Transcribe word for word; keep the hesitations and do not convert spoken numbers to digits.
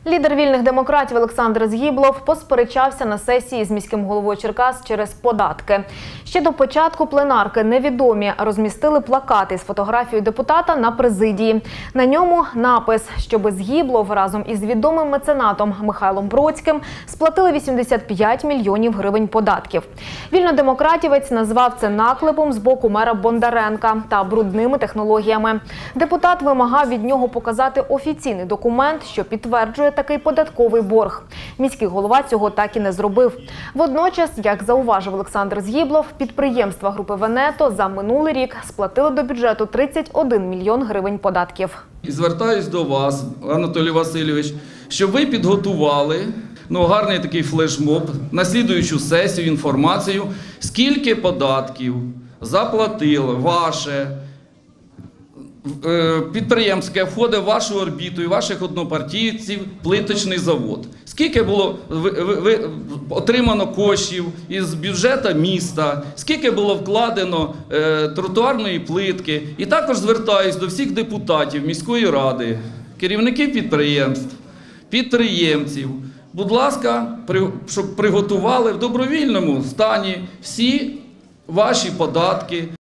Лідер вільних демократів Олександр Згіблов посперечався на сесії з міським головою Черкас через податки. Ще до початку пленарки невідомі розмістили плакати з фотографією депутата на президії. На ньому напис, щоби Згіблов разом із відомим меценатом Михайлом Бродським сплатили вісімдесят п'ять мільйонів гривень податків. Вільнодемократівець назвав це наклепом з боку мера Бондаренка та брудними технологіями. Депутат вимагав від нього показати офіційний документ, що підтверджує такий податковий борг. Міський голова цього так і не зробив. Водночас, як зауважив Олександр Згіблов, підприємства групи «Венето» за минулий рік сплатили до бюджету тридцять один мільйон гривень податків. І звертаюсь до вас, Анатолій Васильович, щоб ви підготували ну, гарний такий флешмоб на слідуючу сесію, інформацію, скільки податків заплатило ваше підприємство, яке входить в вашу орбіту і ваших однопартійців плиточний завод. Скільки було ви, ви, ви, отримано коштів із бюджету міста, скільки було вкладено е, тротуарної плитки. І також звертаюсь до всіх депутатів міської ради, керівників підприємств, підприємців. Будь ласка, при, щоб приготували в добровільному стані всі ваші податки.